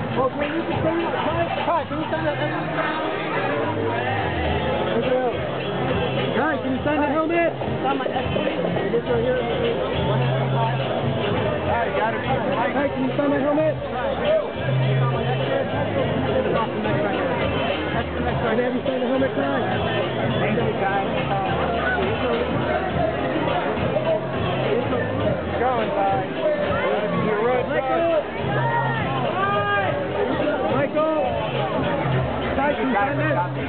Oh, can you stand up? Kai, can you stand up? Kai, can you sign the helmet? Sign my S3. This right here. Kai, got it. Kai, can you sign my helmet? That's the next right here. Have you signed the helmet, Kai? Thank you, Kai. Going, Kai. You're right, Michael! Kai, can you sign this?